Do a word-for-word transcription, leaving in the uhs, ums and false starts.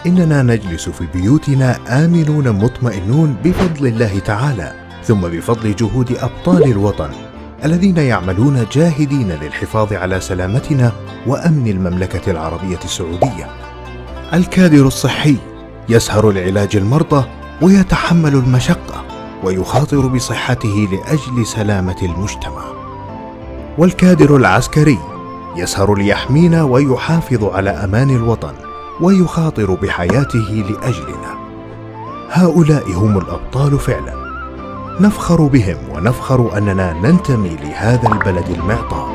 إننا نجلس في بيوتنا آمنون مطمئنون بفضل الله تعالى، ثم بفضل جهود أبطال الوطن الذين يعملون جاهدين للحفاظ على سلامتنا وأمن المملكة العربية السعودية. الكادر الصحي يسهر لعلاج المرضى ويتحمل المشقة ويخاطر بصحته لأجل سلامة المجتمع. والكادر العسكري يسهر ليحمينا ويحافظ على أمان الوطن ويخاطر بحياته لأجلنا. هؤلاء هم الأبطال فعلا، نفخر بهم ونفخر أننا ننتمي لهذا البلد المعطاء.